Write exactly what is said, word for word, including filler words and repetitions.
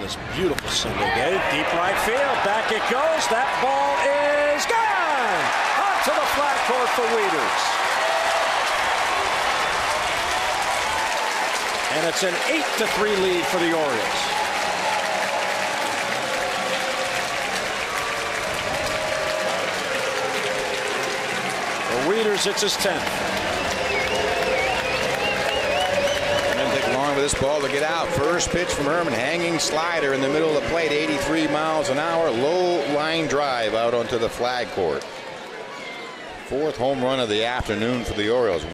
this beautiful Sunday day. Deep right field. Back it goes. That ball is gone. Onto the flat court for Wieters. And it's an eight to three lead for the Orioles. For Wieters, it's his tenth. For this ball to get out. First pitch from Herman, hanging slider in the middle of the plate, eighty-three miles an hour, low line drive out onto the flag court. Fourth home run of the afternoon for the Orioles.